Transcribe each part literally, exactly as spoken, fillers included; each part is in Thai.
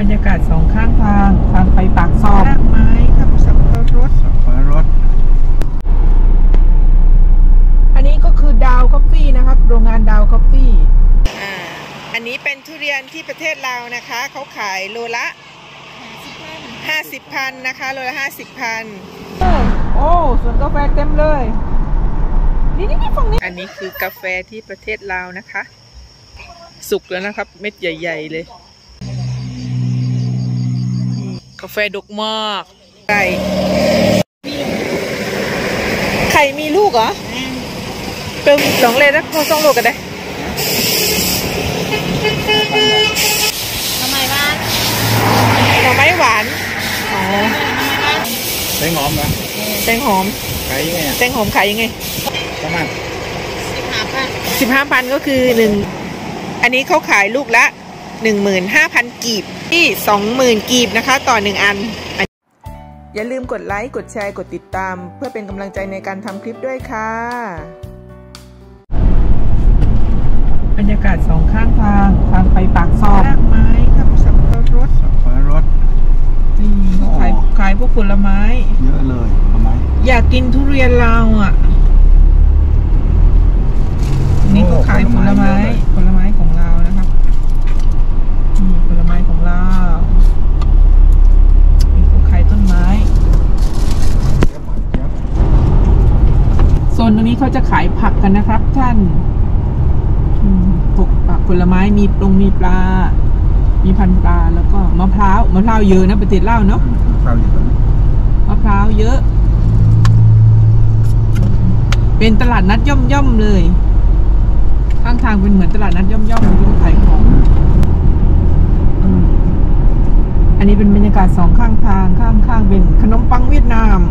บรรยากาศสองข้างทางทางไปปากซอยรากไม้ครับสับปะรดสับปะรดอันนี้ก็คือดาวคอฟฟี่นะครับโรงงานดาวคอฟฟี่อ่าอันนี้เป็นทุเรียนที่ประเทศลาวนะคะเขาขายโลละห้าสิบพันนะคะโลละห้าสิบพันโอ้สวนกาแฟเต็มเลยนี่นี่นี่ฝั่งนี้อันนี้คือกาแฟที่ประเทศลาวนะคะสุกแล้วนะครับเม็ดใหญ่ๆเลยกาแฟดกมากไก่ไข่มีลูกเหรอเติมสองเลยนะพอสองโลกันได้ทำไมบ้านหน่อไม้หวานอ๋อแตงหอมเหรอแตงหอมขายยังไงแตงหอมขายยังไงประมาณสิบห้าพันสิบห้าพันก็คือหนึ่งอันนี้เขาขายลูกละหนึ่งหมื่นห้าพันกีบที่สองหมื่นกีบนะคะต่อหนึ่งอันอย่าลืมกดไลค์กดแชร์กดติดตามเพื่อเป็นกำลังใจในการทำคลิปด้วยค่ะบรรยากาศสองข้างทางทางไปปากซอยรากไม้ครับสับปะรดสับปะรดนี่เขาขายขายพวกผลไม้เยอะเลยผลไม้อยากกินทุเรียนลาวอ่ะนี่เขาขายผลไม้ผลไม้ของลาวนะครับนี่ผลไม้ของลาวนี่เขาขายต้นไม้โซนตรงนี้เขาจะขายผักกันนะครับท่านพวกผลไม้มีปลงมีปลามีพันปลาแล้วก็มะพร้าวมะพร้าวเยอะนะประเทศลาวเนาะมะพร้าวเยอะเป็นตลาดนัดย่อมๆเลยข้างทางเป็นเหมือนตลาดนัดย่อมๆที่ขายของอันนี้เป็นบรรยากาศสองข้างทางข้างๆเป็นขนมปังเวียดนาม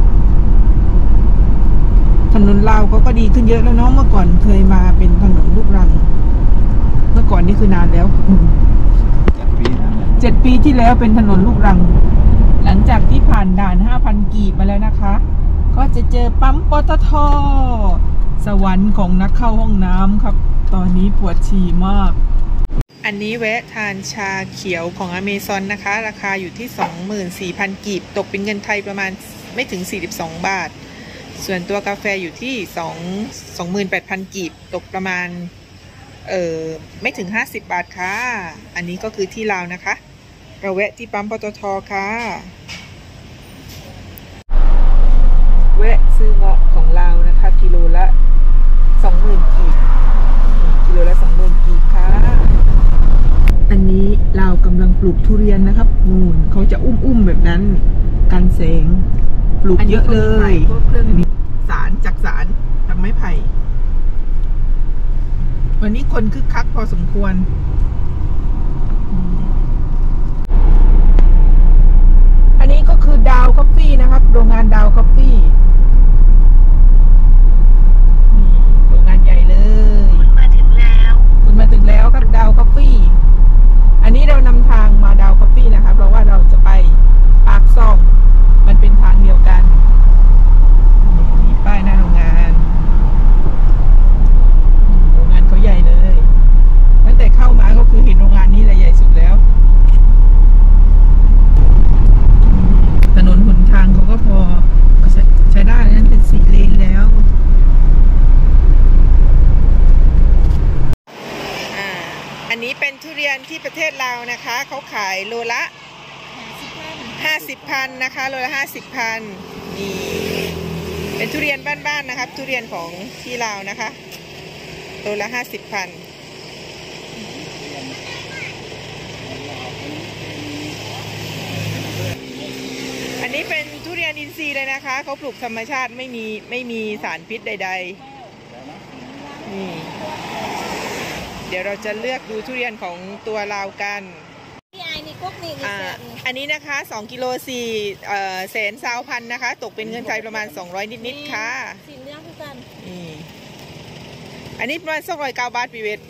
ถนนลาวเขาก็ดีขึ้นเยอะแล้วเนาะเมื่อก่อนเคยมาเป็นถนนลูกรังเมื่อก่อนนี่คือนานแล้วเจ็ดปีเจ็ดปีที่แล้วเป็นถนนลูกรังหลังจากที่ผ่านด่าน ห้าพัน กีบมาแล้วนะคะก็จะเจอปั๊มปตท.สวรรค์ของนักเข้าห้องน้ำครับตอนนี้ปวดฉี่มากอันนี้แวะทานชาเขียวของอเมซอนนะคะราคาอยู่ที่ สองหมื่นสี่พัน กีบตกเป็นเงินไทยประมาณไม่ถึงสี่สิบสองบาทส่วนตัวกาแฟอยู่ที่สอง สองหมื่นแปดพัน กีบตกประมาณเออไม่ถึงห้าสิบบาทค่ะอันนี้ก็คือที่ลาวนะคะเราแวะที่ปั๊มปตท.ค่ะแวะซื้อเงาะของลาวนะคะกิโลละสองหมื่นกีบกิโลละสองหมื่นกีบค่ะอันนี้ลาวกำลังปลูกทุเรียนนะครับนูนเขาจะอุ้มๆแบบนั้นกันแสงปลูกเยอะเลยพวกเครื่องสารจักสารจากไม้ไผ่วันนี้คนคึกคักพอสมควรอันนี้ก็คือดาวคอฟฟี่นะครับโรงงานดาวคอฟฟี่นี่โรงงานใหญ่เลยคุณมาถึงแล้วคุณมาถึงแล้วครับดาวคอฟฟี่อันนี้เรานำทางมาดาวคอฟฟี่นะครับเพราะว่าเราจะไปปากซ่องมันเป็นทางเดียวกันมีป้ายหน้าโรงงานโรงงานเขาใหญ่เลยตั้งแต่เข้ามาก็คือเห็นโรงงานนี้แหละใหญ่สุดแล้วถนนหนทางเขาก็พอใช้ได้นั่นเป็นสี่เลนแล้วอันนี้เป็นทุเรียนที่ประเทศลาวนะคะเขาขายโลละห้าสิบพันนะคะโลละห้าสิบพันนี่เป็นทุเรียนบ้านๆนะครับทุเรียนของที่ลาวนะคะโลละห้าสิบพันอันนี้เป็นทุเรียนอินทรีย์เลยนะคะเขาปลูกธรรมชาติไม่มีไม่มีสารพิษใดๆนี่เดี๋ยวเราจะเลือกดูทุเรียนของตัวลาวกันอ่าอันนี้นะคะสองกิโลสี่เอ่อแสนสาวพันนะคะตกเป็นเงินไทยประมาณสองร้อยนิดๆค่ะสินเรื่องคือกันนี่อันนี้ประมาณสองร้อยเก้าบาทปีเวท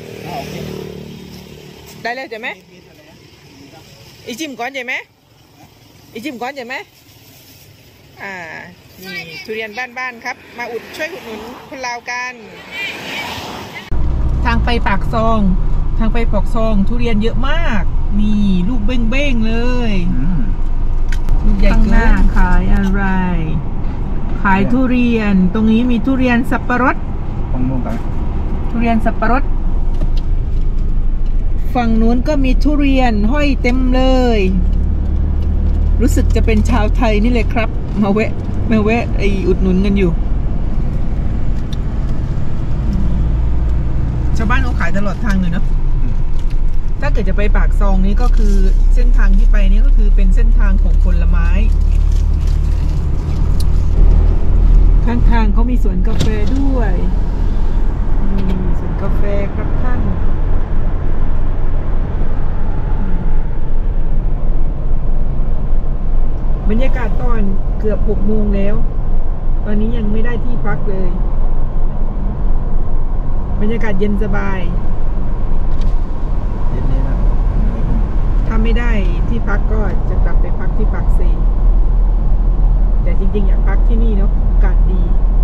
ได้เลยใช่ไหมอีจิมก้อนใช่ไหมอีจิมก้อนใช่ไหมอ่านี่ทุเรียนบ้านๆครับมาอุดช่วยอุดหนุนคนลาวกันทางไปปากซองทางไปปากซองทุเรียนเยอะมากมีลูกเเบ้งๆเลยอืมลูกใหญ่เกินข้างหน้าขายอะไร ขายทุเรียนตรงนี้มีทุเรียนสับปะรดตรงนู้นกันทุเรียนสับปะรดฝั่งนู้นก็มีทุเรียนห้อยเต็มเลย รู้สึกจะเป็นชาวไทยนี่เลยครับมาแวะมาแวะไออุดหนุนกันอยู่ชาวบ้านเขาขายตลอดทางเลยเนาะถ้าเกิดจะไปปากซองนี้ก็คือเส้นทางที่ไปนี้ก็คือเป็นเส้นทางของผลไม้ข้างทางเขามีสวนกาแฟด้วยนี่สวนกาแฟครับท่านบรรยากาศตอนเกือบหกโมงแล้วตอนนี้ยังไม่ได้ที่พักเลยบรรยากาศเย็นสบายเย็นนี้นะถ้าไม่ได้ที่พักก็จะกลับไปพักที่ปากเซแต่จริงๆอยากพักที่นี่เนาะอากาศดี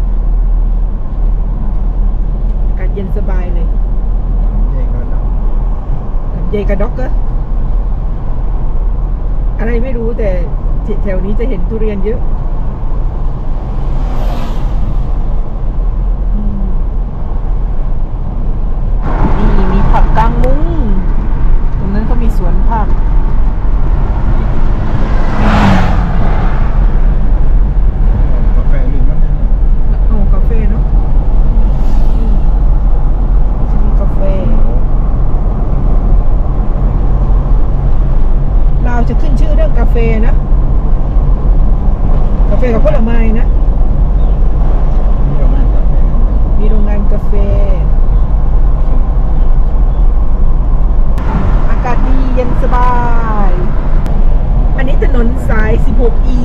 อากาศเย็นสบายเลยเย็นก็ดอกเยกระด็อกเกอร์อะไรไม่รู้แต่แถวนี้จะเห็นทุเรียนเยอะนี่มีผักกางมุ้งตรงนั้นก็มีสวนผักกาแฟลืมมันนะโอ้กาแฟเนาะจะมีกาแฟเราจะขึ้นชื่อเรื่องกาแฟนะกาแฟกับผลไม้นะมีโรงงานกาแฟมีโรงงานกาแฟอากาศดีเย็นสบายอันนี้ถนนสาย สิบหก อี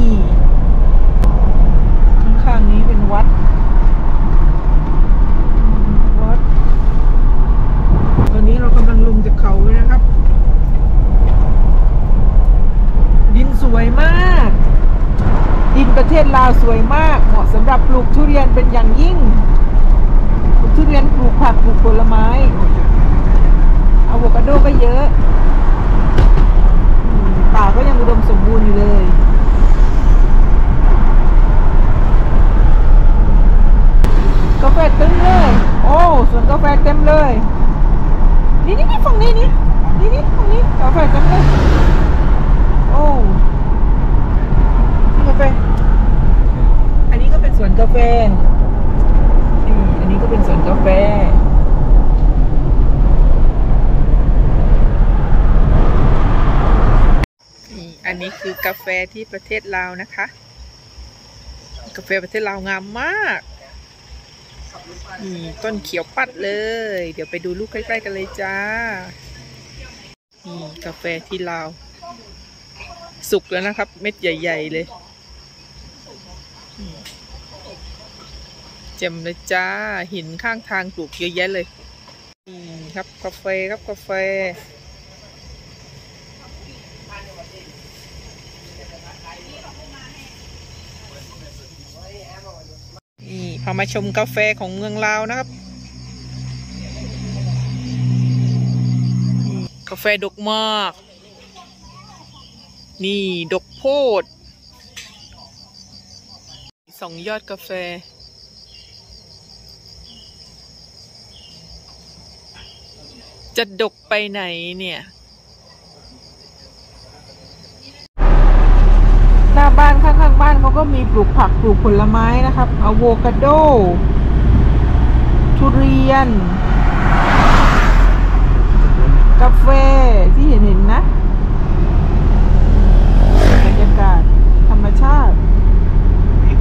ข้างๆนี้เป็นวัดวัดตอนนี้เรากำลังลงจากเขาเลยนะครับ ดินสวยมากดินประเทศลาวสวยมากเหมาะสำหรับปลูกทุเรียนเป็นอย่างยิ่งปลูกทุเรียนปลูกผักปลูกผลไม้อะโวคาโดก็เยอะป่าก็ยังอุดมสมบูรณ์อยู่เลยกาแฟเต็มเลยโอ้สวนกาแฟเต็มเลยนี่นี่นี่ฝั่งนี้นี่นี่นี่ฝั่งนี้กาแฟเต็มเลยโอ้กาแฟอันนี้ก็เป็นสวนกาแฟนี่อันนี้ก็เป็นสวนกาแฟนี่อันนี้คือกาแฟที่ประเทศลาวนะคะกาแฟประเทศลาวงามมากนี่ต้นเขียวปัดเลยเดี๋ยวไปดูลูกใกล้ๆกันเลยจ้านี่กาแฟที่ลาวสุกแล้วนะครับเม็ดใหญ่ๆเลยเจ็มเลยจ้าหินข้างทางปลูกเยอะแยะเลยนี่ครับกาแฟครับกาแฟนี่พามาชมกาแฟของเมืองลาวนะครับกาแฟดกมากนี่ดกโพดสองยอดกาแฟจะดกไปไหนเนี่ยหน้าบ้านข้างๆบ้านเขาก็มีปลูกผักปลูกผลไม้นะครับอะโวคาโดทุเรียนกาแฟที่เห็นเห็นนะบรรยากาศธรรมชาติขี้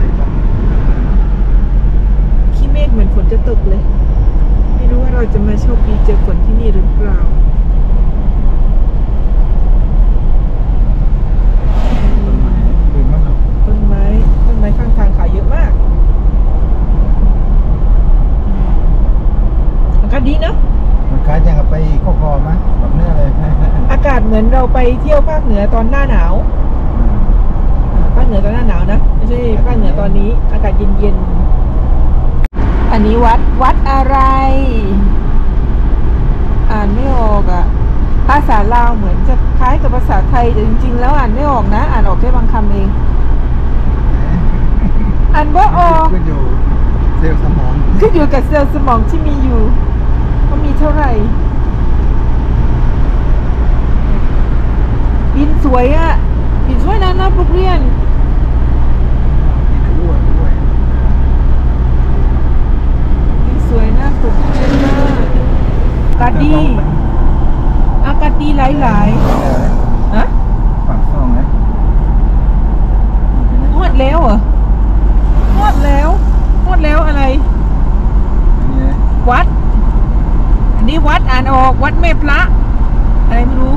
เมฆเหมือนฝนจะตกเลยไม่รู้ว่าเราจะมาโชคดีเจอฝนที่นี่หรือเปล่าต้นไม้ต้นไม้ข้างทางขายเยอะมากอากาศดีเนาะมันคล้ายจะไปก็พอไหมแบบนี้เลยอากาศเหมือนเราไปเที่ยวภาคเหนือตอนหน้าหนาวภาคเหนือตอนหน้าหนาวนะไม่ใช่ภาคเหนือตอนนี้อากาศเย็นๆอันนี้วัดวัดอะไรอ่านไม่ออกอ่ะภาษาลาวเหมือนจะคล้ายกับภาขึ้นอยู่กับเซลล์สมองที่มีอยู่ว่ามีเท่าไหร่บินสวยอะบินสวยนะนะพวกเรียนอ้วนอ้วนบินสวยนะพวกเรียนมากอากาศดีอากาศดีหลายๆฮะปากซองไหมฮอดแล้วเหรอฮอดแล้วฮอดแล้วอะไรอันนี้วัด อันนี้วัดอ่านออกวัดแม่พระอะไรไม่รู้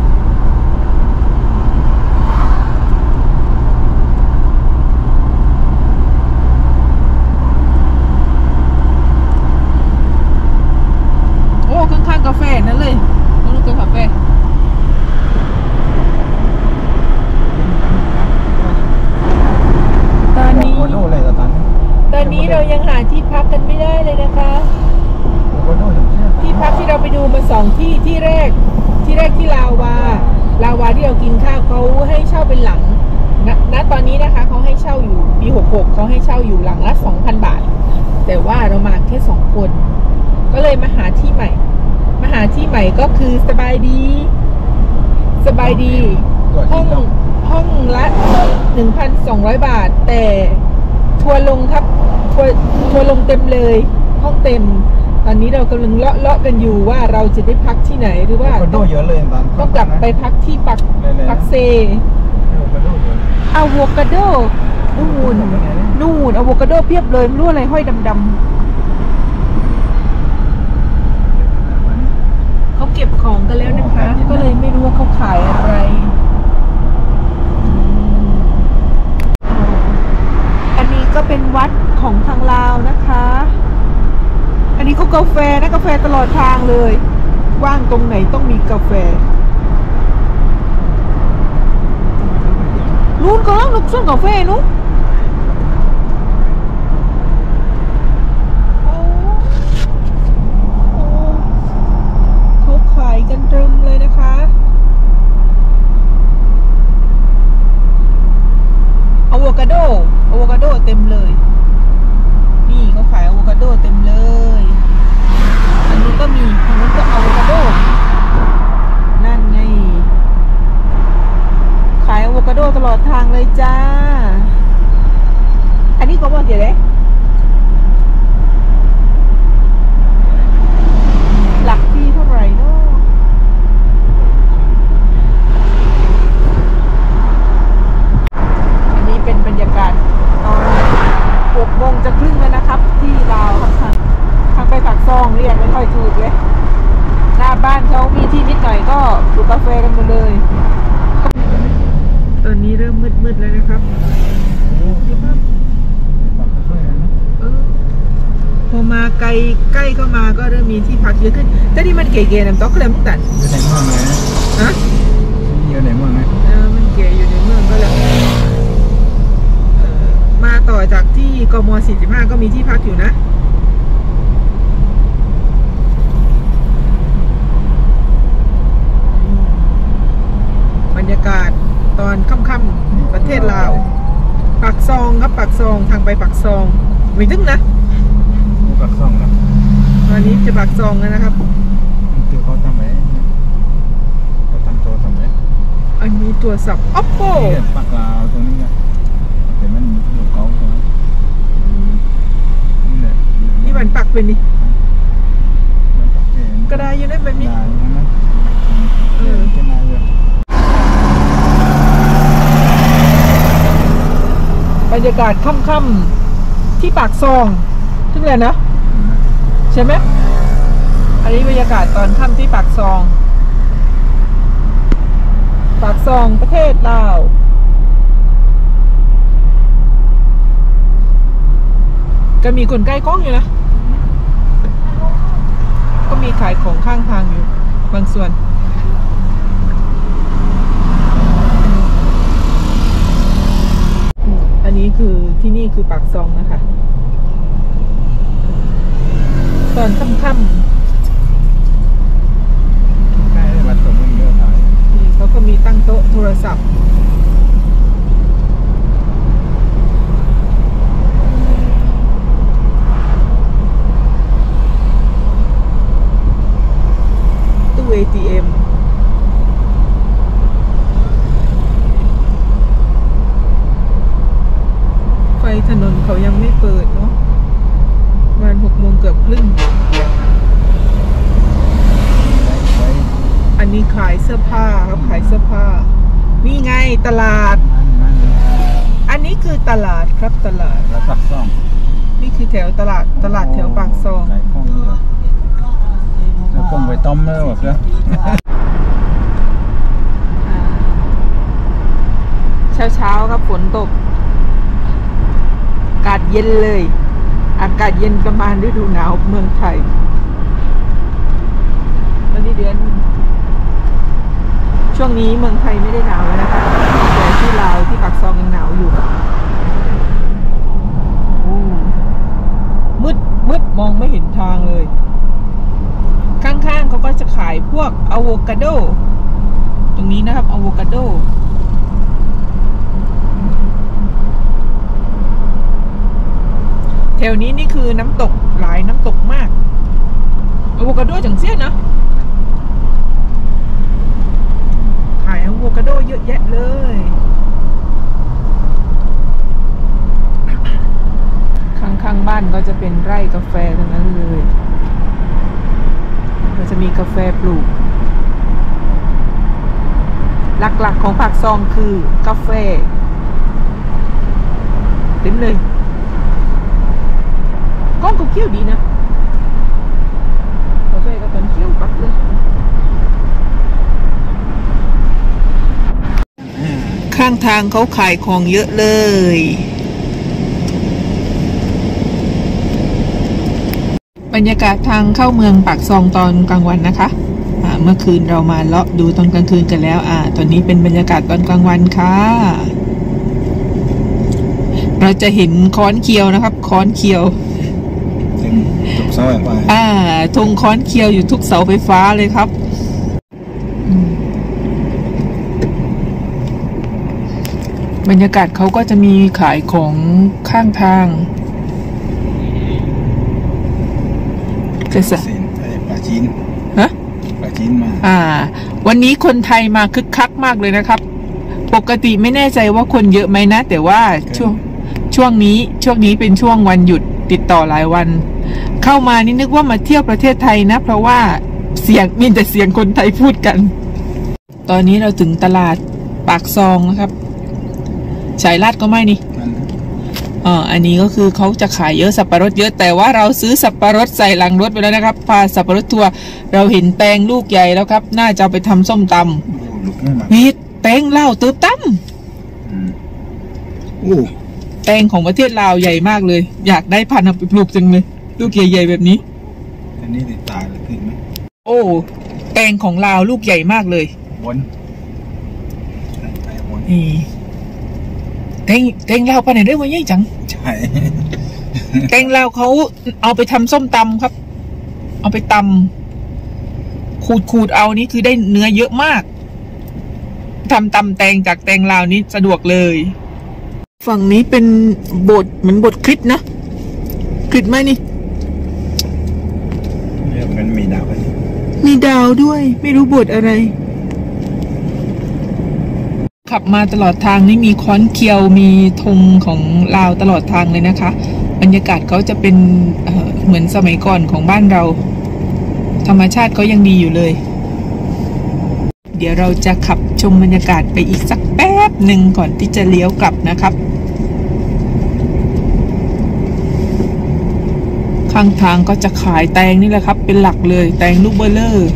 โอ้ข้างๆกาแฟนั่นเลยนั่นคือกาแฟตอนนี้โอ้โหอะไรต่างตอนนี้เรายังหาที่พักกันไม่ได้เลยนะคะโอ้โหอย่างเช่นที่พักที่เราไปดูมาสองที่ที่แรกที่แรกที่ลาวาลาวาที่เรากินข้าวเขาให้เช่าเป็นหลังณณตอนนี้นะคะเขาให้เช่าอยู่ปีหกหกเขาให้เช่าอยู่หลังละ สองพัน บาท แต่ว่าเรามาแค่สองคน ก็เลยมาหาที่ใหม่มาหาที่ใหม่ก็คือสบายดีสบายดีห้องห้องละ หนึ่งพันสองร้อย บาท แต่ทัวร์ลงครับทัวร์ทัวร์ลงเต็มเลยห้องเต็มตอนนี้เรากำลังเลาะเลาะกันอยู่ว่าเราจะได้พักที่ไหนหรือว่าโอ้โหเยอะเลยต่างต้องกลับไปพักที่ปักปักเซโอ้โหเยอะอะโวคาโดนู่นนู่นอะโวคาโดเพียบเลยไม่รู้อะไรห้อยดำๆเขาเก็บของกันแล้วนะคะ ก็เลยไม่รู้ว่าเขาขายอะไรอันนี้ก็เป็นวัดของทางลาวนะคะ อันนี้ก็กาแฟนะกาแฟตลอดทางเลยว่างตรงไหนต้องมีกาแฟนู้นก็ร้านลูกส่วนกาแฟนู้นโอ้โอ้เขาขายกันเต็มเลยนะคะอะโวคาโดอะโวคาโดเต็มเลยนี่เขาขายอะโวคาโดเต็มเลยอันนู้นก็มีอันนู้นก็อะโวคาโดนั่นไงขายอะโวคาโดตลอดทางเลยจ้าอันนี้เขาบอกเดี๋ยวเลยหลักที่เท่าไหร่เนาะอันนี้เป็นบรรยากาศตอนหกโมงจะครึ่งแล้วนะครับที่ลาวครับทางทางไปปากซองเรียกไม่ค่อยถูกเลยหน้าบ้านเขามีที่นิดหน่อยก็ปลูกกาแฟกันหมดเลยตอนนี้เริ่มมืดๆแล้วนะครับเออพอมาไกลใกล้เข้ามาก็เริ่มมีที่พักเยอะขึ้นแต่นี่มันเก๋ๆน้ำตกเลยมุกตันอยู่ในเมืองไงฮะอยู่ในเมืองไงเออมันเก๋อยู่ในเมืองก็เลยเออมาต่อจากที่กมสี่สิบห้าก็มีที่พักอยู่นะบรรยากาศตอนค่ำๆประเทศลาวปากซองครับปากซองทางไปปากซองไม่ถึงนะปากซองนะตอนนี้จะปากซองแล้วนะครับคือเขาทำไหมเขาทำตัวทำไหมอันนี้ตัวสับ oppo ปากลาวตรงนี้ไงแต่มันอยู่เขาตรงนี้นี่แหละนี่มันปักเป็นนี่มันปักเองก็ได้อยู่ได้แบบนี้ได้ยังไงเออเป็นนายเลยบรรยากาศค่ำๆที่ปากซองถึงเลยนะใช่ไหมอันนี้บรรยากาศตอนค่ำที่ปากซองปากซองประเทศลาวก็มีคนใกล้กล้องอยู่นะก็มีขายของข้างทางอยู่บางส่วนอันนี้คือที่นี่คือปากซองนะคะตอนค่ำๆใช่วัดตรงนี้เยอะถ่ายเขาก็มีตั้งโต๊ะโทรศัพท์เขายังไม่เปิดเนาะประมาณหกโมงเกือบครึ่งอันนี้ขายเสื้อผ้าครับขายเสื้อผ้านี่ไงตลาดอันนี้คือตลาดครับตลาดแล้วปากซองนี่คือแถวตลาดตลาดแถวปากซองขายของเยอะแล้วคงไปต้มแล้วแบบนี้เช้าเช้าครับฝนตกอากาศเย็นเลยอากาศเย็นประมาณฤดูหนาวเมืองไทยวันนี้เดือนช่วงนี้เมืองไทยไม่ได้หนาวแล้วนะคะแต่ที่ลาวที่ปากซองยังหนาวอยู่มืดมืดมองไม่เห็นทางเลยข้างๆเขาก็จะขายพวกอะโวคาโดตรงนี้นะครับอะโวคาโดแถวนี้นี่คือน้ำตกหลายน้ำตกมากอะโวคาโดจังเสี้ยนะขายอะโวคาโดเยอะแยะเลยข้างๆบ้านก็จะเป็นไร่กาแฟทั้งนั้นเลยก็จะมีกาแฟปลูกหลักๆของปากซองคือกาแฟเต็มเลยก้อนก็เคี้ยวดีนะกาแฟก็ตอนเคี้ยวปักเลยข้างทางเขาขายของเยอะเลยบรรยากาศทางเข้าเมืองปากซองตอนกลางวันนะคะเมื่อคืนเรามาเลาะดูตอนกลางคืนกันแล้วอ่าตอนนี้เป็นบรรยากาศตอนกลางวันค่ะเราจะเห็นค้อนเคียวนะครับค้อนเคียวทุกเสาไฟฟ้าอ่าธงค้อนเคียวอยู่ทุกเสาไฟฟ้าเลยครับบรรยากาศเขาก็จะมีขายของข้างทางเกษตรปลาจีนฮะปลาจีนมาอ่าวันนี้คนไทยมาคึกคักมากเลยนะครับปกติไม่แน่ใจว่าคนเยอะไหมนะแต่ว่าช่วงช่วงนี้ช่วงนี้เป็นช่วงวันหยุดติดต่อหลายวันเข้ามานี่นึกว่ามาเที่ยวประเทศไทยนะเพราะว่าเสียงมีแต่เสียงคนไทยพูดกันตอนนี้เราถึงตลาดปากซองนะครับสายลาดก็ไม่นี่อ๋ออันนี้ก็คือเขาจะขายเยอะสับปะรดเยอะแต่ว่าเราซื้อสับปะรดใส่หลังรถไปแล้วนะครับพาสับปะรดทัวร์เราเห็นแตงลูกใหญ่แล้วครับน่าจะเอาไปทำส้มตำนี่แตงเล่าตืบตั้มแตงของประเทศลาวใหญ่มากเลยอยากได้พันธุ์เอาไปปลูกจังเลยลูกใหญ่ๆแบบนี้อันนี้ติดตาเลยขึ้นไหมโอ้แตงของลาวลูกใหญ่มากเลยวนนี่แตงแตงลาวไปไหนได้วะยี่จังใช่แตงลาวเขาเอาไปทำส้มตำครับเอาไปตำขูดขูดเอานี่คือได้เนื้อเยอะมากทำตำแตงจากแตงลาวนี้สะดวกเลยฝั่งนี้เป็นบทเหมือนบทคริสนะคริสไหมนี่มันมีดาวมีดาวด้วยไม่รู้บทอะไรขับมาตลอดทางนี่มีค้อนเคียวมีธงของลาวตลอดทางเลยนะคะบรรยากาศเขาจะเป็น เอ่อ เหมือนสมัยก่อนของบ้านเราธรรมชาติเขายังดีอยู่เลยเดี๋ยวเราจะขับชมบรรยากาศไปอีกสักแป๊บหนึ่งก่อนที่จะเลี้ยวกลับนะครับข้างทางก็จะขายแตงนี่แหละครับเป็นหลักเลยแตงลูกเบลเลอร์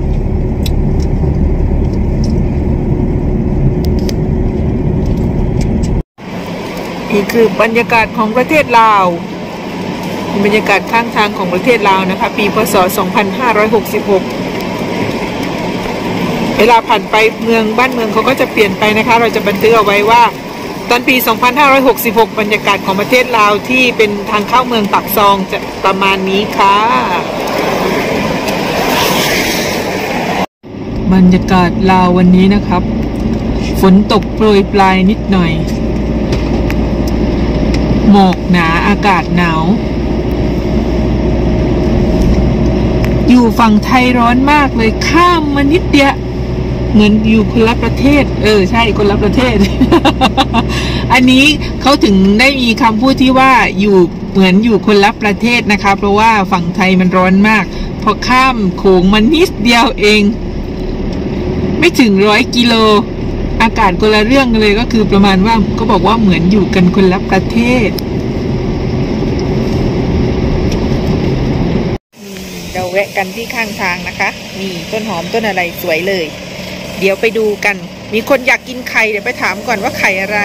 นี่คือบรรยากาศของประเทศลาวบรรยากาศข้างทางของประเทศลาวนะคะปีพ.ศ. สองพันห้าร้อยหกสิบหกเวลาผ่านไปเมืองบ้านเมืองเขาก็จะเปลี่ยนไปนะคะเราจะบันทึกเอาไว้ว่าตอนปีสองพันห้าร้อยหกสิบหกบรรยากาศของประเทศลาวที่เป็นทางเข้าเมืองปากซองจะประมาณนี้ค่ะบรรยากาศลาววันนี้นะครับฝนตกโปรยปลายนิดหน่อยหมอกหนาอากาศหนาวอยู่ฝั่งไทยร้อนมากเลยข้ามมานิดเดียวเหมือนอยู่คนละประเทศเออใช่คนละประเทศ อันนี้เขาถึงได้มีคำพูดที่ว่าอยู่เหมือนอยู่คนละประเทศนะคะเพราะว่าฝั่งไทยมันร้อนมากพอข้ามโขงมันนิดเดียวเองไม่ถึงร้อยกิโลอากาศคนละเรื่องกันเลยก็คือประมาณว่าก็บอกว่าเหมือนอยู่กันคนละประเทศเราแวะกันที่ข้างทางนะคะนี่ต้นหอมต้นอะไรสวยเลยเดี๋ยวไปดูกันมีคนอยากกินไข่เดี๋ยวไปถามก่อนว่าไข่อะไร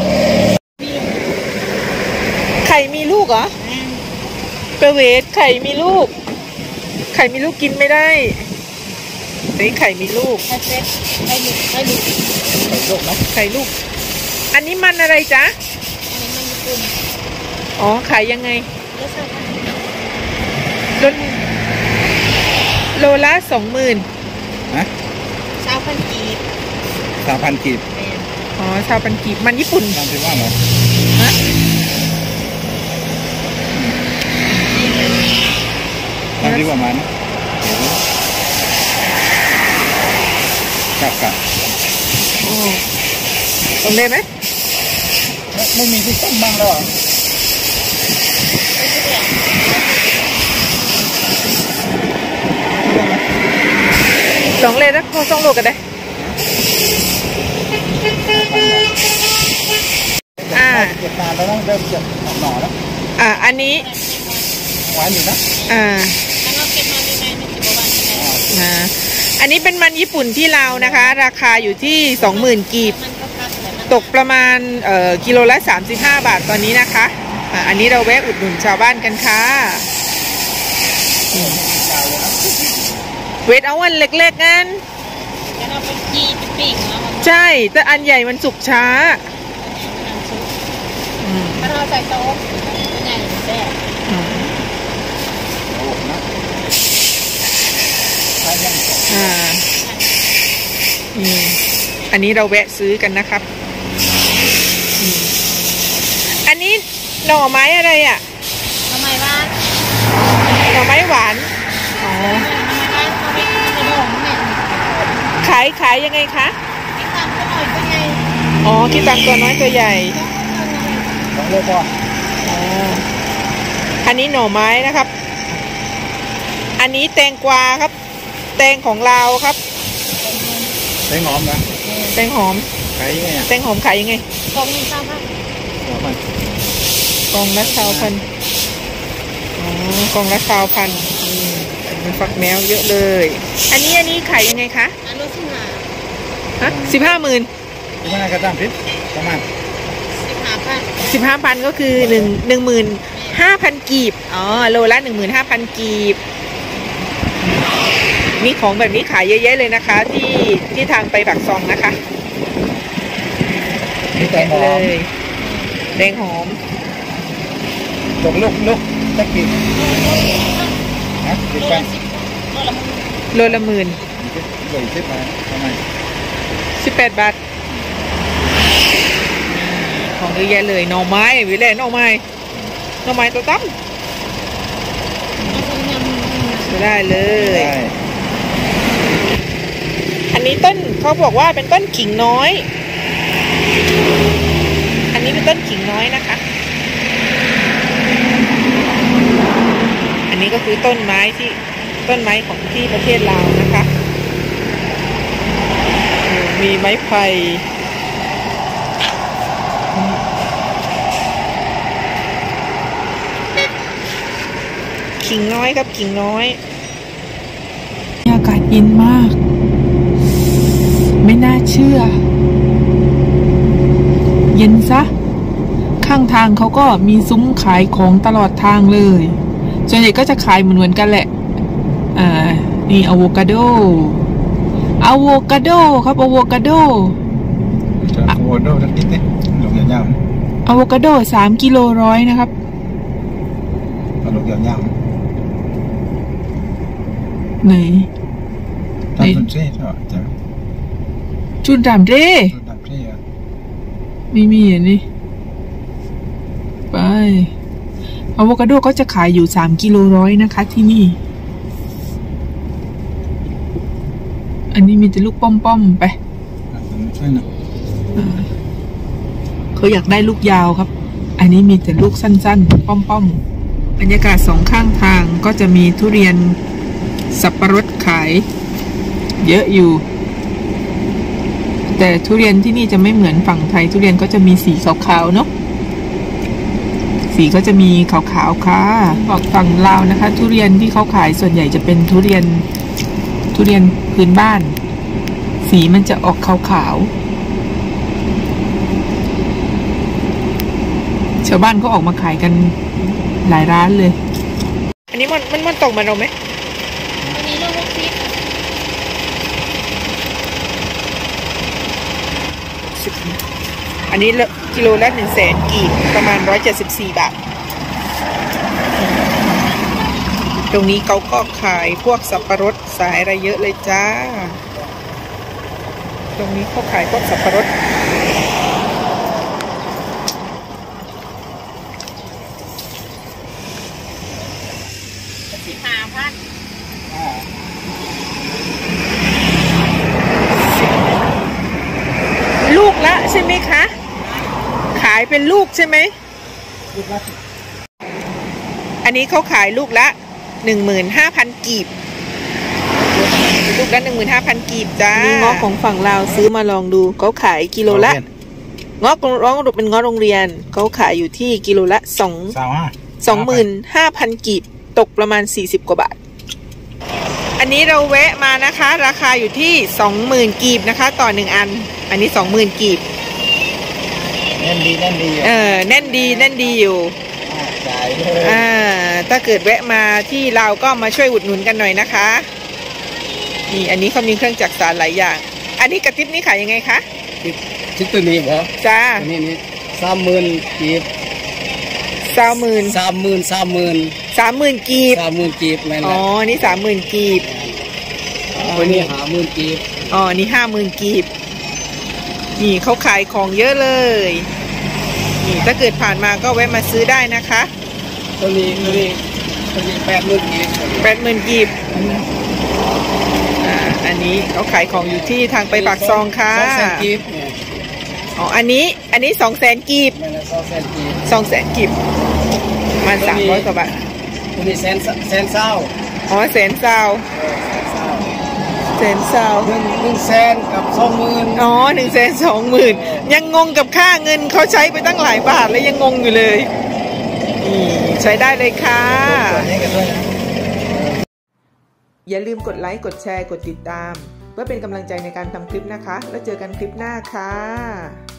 ไข่มีลูกเหรอประเวศไข่มีลูกไข่มีลูกกินไม่ได้นี่ไข่มีลูกไข่ลูกไข่ลูกไข่ลูกเนาะไข่ลูกอันนี้มันอะไรจ๊ะอ๋อขายยังไงโลโลละสองหมื่นนะสามพันกีบสามพันกีบอ๋อชาวพันกีบมันญี่ปุ่นทำที่ว่าเหรอฮะทำที่ว่ามันกับกับตรงได้ไหมไม่มีที่ต้มบ้างแล้วเหรอสองเลยนะพอสองโลกันได้อ่าเก็บนานแล้วต้องเริ่มเก็บหน่อแล้วอ่าอันนี้หวานอยู่นะอ่าแล้วเราเก็บมาในในในสิบวันอ่าอันนี้เป็นมันญี่ปุ่นที่ลาวนะคะราคาอยู่ที่สองหมื่นกีบตกประมาณเอ่อกิโลละสามสิบห้าบาทตอนนี้นะคะอ่าอันนี้เราแวะอุดหนุนชาวบ้านกันค่ะเวทเอาวันเล็กๆงั้นแล้วเราไปจีเป็นปีกเนาะใช่แต่อันใหญ่มันสุกช้าถ้าเราใส่โต๊ะเป็นไงแซ่บอ่านี่อันนี้เราแวะซื้อกันนะครับอันนี้หน่อไม้อะไรอ่ะหน่อไม้หวานหน่อไม้หวานอ๋อขายขายยังไงคะคิดตามตัวน้อยตัวใหญ่อ๋อคิดตามตัวน้อยตัวใหญ่สองโลพออ๋ออันนี้หน่อไม้นะครับอันนี้แตงกวาครับแตงของเราครับแตงหอมนะแตงหอมขายยังไงแตงหอมขายยังไงกล่องหนึ่งสามพันกล่องละสามพันอ๋อกล่องละสามพันมันฝักแมวเยอะเลยอันนี้อันนี้ขายยังไงคะอันละสิบห้าฮะสิบห้าหมื่นสิบห้ากระตั้งพิษประมาณสิบห้าพันสิบห้าพันก็คือหนึ่งหนึ่งหมื่นห้าพันกีบอ๋อโลละหนึ่งหมื่นห้าพันกีบมีของแบบนี้ขายเยอะๆเลยนะคะที่ที่ทางไปปากซองนะคะนี่แตงหอมแตงหอมตกลูกลูกตะกี้นะสิบแปดโลละหมื่นโลละสิบแปดทำไมสิบแปดบาทของเยอะแยะเลยหน่อไม้วิเล่หน่อไม้หน่อไม้ตัวตั้มได้เลยอันนี้ต้นเขาบอกว่าเป็นต้นขิงน้อยอันนี้เป็นต้นขิงน้อยนะคะอันนี้ก็คือต้นไม้ที่ต้นไม้ของที่ประเทศลาวนะคะมีไม้ไผ่ขิงน้อยครับขิงน้อยอากาศเย็นมากไม่น่าเชื่อเย็นซะข้างทางเขาก็มีซุ้มขายของตลอดทางเลยส่วนใหญ่ก็จะขายเหมือนเหมือนกันแหละอ่านี่อะโวคาโดอะโวคาโดครับอะโวคาโดอะโวคาโดสักนิดนี่หลงยาวๆอะโวคาโดสามกิโลร้อยนะครับหลงยาวๆไหนตามจุนเซ่เหรอจ๊ะจุนดามเร่จุนดามเร่อะไม่มีอันนี้ไปอะโวคาโดก็จะขายอยู่สามกิโลร้อยนะคะที่นี่อันนี้มีแต่ลูกป้อมๆไปช่วยหน่อยเขาอยากได้ลูกยาวครับ อันนี้มีแต่ลูกสั้นๆ ป้อมๆบรรยากาศสองข้างทางก็จะมีทุเรียนสับปะรดขายเยอะอยู่ แต่ทุเรียนที่นี่จะไม่เหมือนฝั่งไทยทุเรียนก็จะมีสีขาวๆเนาะสีก็จะมีขาวๆค่ะบอกฝั่งลาวนะคะ ทุเรียนที่เขาขายส่วนใหญ่จะเป็นทุเรียนทุเรียนพื้นบ้านสีมันจะออกขาวๆชาวบ้านก็ออกมาขายกันหลายร้านเลยอันนี้มันมันมันตกมาเราไหมวันนี้ลูกลูกซิปอันนี้กิโลละหนึ่งแสนกีบประมาณร้อยเจ็ดสิบสี่บาทตรงนี้เขาก็ขายพวกสับปะรดสายอะไรเยอะเลยจ้าตรงนี้เขาขายพวกสับปะรดสิบห้าพันลูกละใช่ไหมคะขายเป็นลูกใช่ไหมอันนี้เขาขายลูกละหนึ่งหมื่นห้าพันกีบลูกละหนึ่งหมื่นห้าพันกีบจ้านี่เงาะของฝั่งลาวซื้อมาลองดูเขาขายกิโลละเงาะร้องเป็นเงาะโรงเรียนเขาขายอยู่ที่กิโลละสองสองหมื่นห้าพันกีบตกประมาณสี่สิบกว่าบาทอันนี้เราแวะมานะคะราคาอยู่ที่สองหมื่นกีบนะคะต่อหนึ่งอันอันนี้สองหมื่นกีบแน่นดีแน่นดีเออแน่นดีแน่นดีอยู่จ่ายเลยอ่าถ้าเกิดแวะมาที่เราก็มาช่วยอุดหนุนกันหน่อยนะคะนี่อันนี้เขามีเครื่องจักสานหลายอย่างอันนี้กระติบนี่ขายยังไงคะชิ้นตัวนี้เหรอจ้าตัวนี้นี่สามหมื่นกีบสามหมื่นสามหมื่นสามหมื่นสามหมื่นกีบสามหมื่นกีบแม่นอ๋อนี่สามหมื่นกีบตัวนี้ห้าหมื่นกีบอ๋อนี่ห้าหมื่นกีบนี่เขาขายของเยอะเลยนี่ถ้าเกิดผ่านมาก็แวะมาซื้อได้นะคะตัวนี้ตัวนี้ตัวนี้แปดหมื่นกีบแปดหมื่นกีบอ่าอันนี้เขาขายของอยู่ที่ทางไปปากซองค่ะสองแสนกีบอ๋ออันนี้อันนี้สองแสนกีบสองแสนกีบสองแสนกีบมันสามร้อยกว่าบาทตัวนี้แสนแสนเศร้าอ๋อแสนเศร้าแสนเศร้าหนึ่งหนึ่งแสนกับสองหมื่นอ๋อหนึ่งแสนสองหมื่นยังงงกับค่าเงินเขาใช้ไปตั้งหลายบาทแล้วยังงงอยู่เลยนี่ใช้ได้เลยค่ะอย่าลืมกดไลค์กดแชร์กดติดตามเพื่อเป็นกำลังใจในการทำคลิปนะคะแล้วเจอกันคลิปหน้าค่ะ